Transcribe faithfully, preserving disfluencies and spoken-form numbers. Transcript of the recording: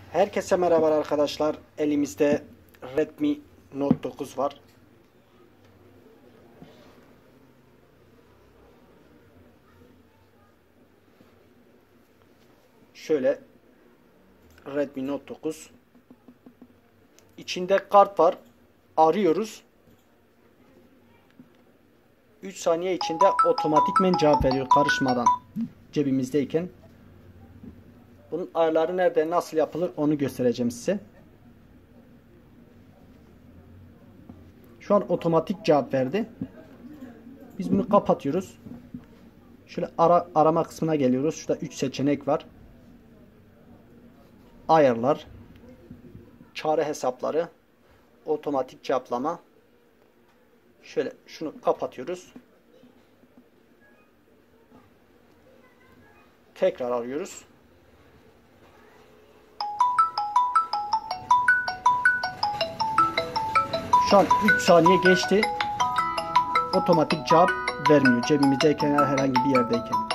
Herkese merhaba arkadaşlar. Elimizde Redmi Note dokuz var. Şöyle Redmi Note dokuz. İçinde kart var. Arıyoruz. üç saniye içinde otomatikmen cevap veriyor karışmadan. Cebimizdeyken. Bunun ayarları nerede, nasıl yapılır onu göstereceğim size. Şu an otomatik cevap verdi. Biz bunu kapatıyoruz. Şöyle ara, arama kısmına geliyoruz. Şurada üç seçenek var. Ayarlar, çare hesapları, otomatik cevaplama. Şöyle şunu kapatıyoruz. Tekrar arıyoruz. Şu an üç saniye geçti. Otomatik cevap vermiyor. Cebimizdeyken herhangi bir yerdeyken.